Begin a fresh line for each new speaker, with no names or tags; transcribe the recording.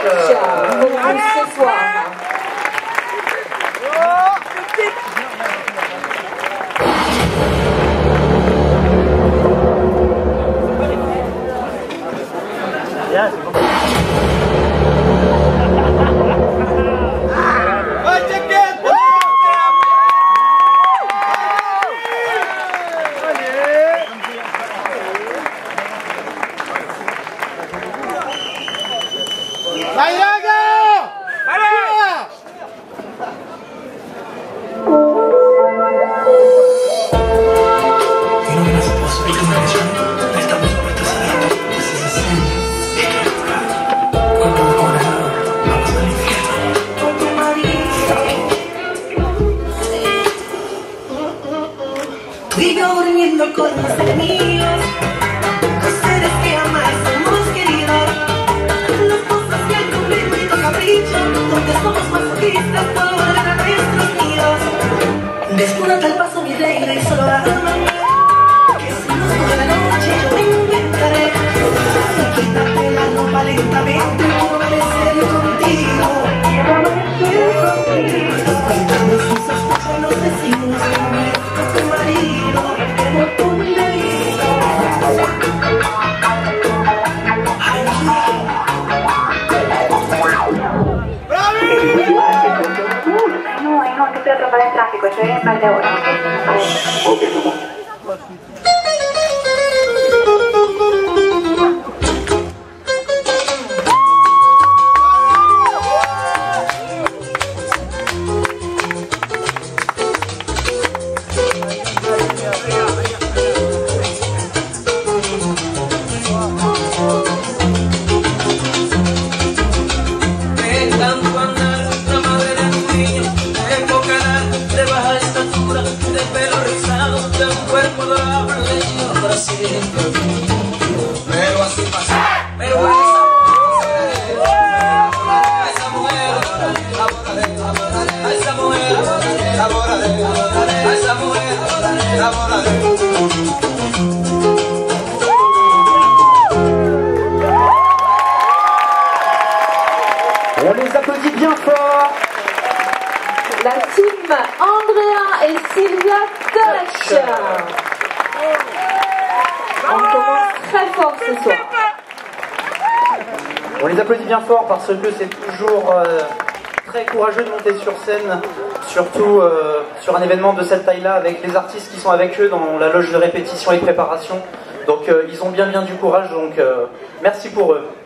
ce soir.
Vivo durmiendo con los enemigos, los seres que jamás hemos querido, las cosas que han cumplido y tu capricho, donde somos masoquistas por volver a nuestros nidos. Desnúdate al paso, mi reina, y solo háblame, que si nos toda la noche yo te inventaré. Quítate la ropa lentamente, quiero amanecer contigo. Cuéntame si sospechan los vecinos que no merezco tu marido.
No, que estoy atrapada en tráfico, estoy en par de horas, ¿ok?
Pero así pasa. Pero
On les applaudit bien fort. La team Andrea et Sylvia Touch. On commence très fort ce soir.
On les applaudit bien fort parce que c'est toujours très courageux de monter sur scène, surtout sur un événement de cette taille-là, avec les artistes qui sont avec eux dans la loge de répétition et de préparation. Donc ils ont bien du courage, donc merci pour eux.